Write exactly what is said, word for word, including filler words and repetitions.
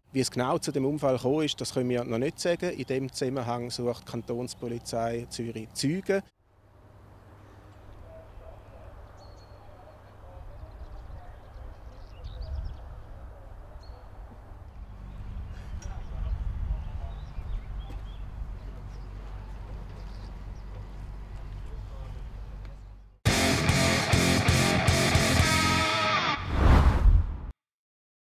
Wie es genau zu dem Unfall gekommen ist, das können wir noch nicht sagen. In dem Zusammenhang sucht die Kantonspolizei Zürich Zeugen.